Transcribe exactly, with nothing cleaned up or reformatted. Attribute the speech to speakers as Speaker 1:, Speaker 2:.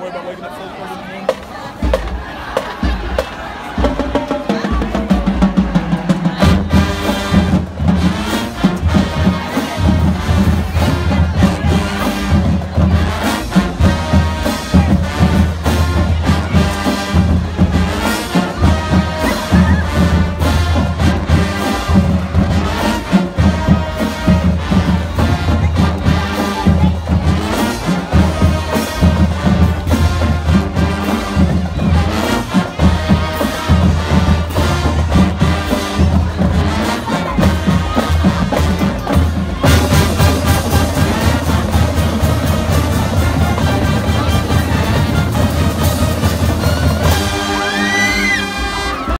Speaker 1: worry about waking up so early in the morning.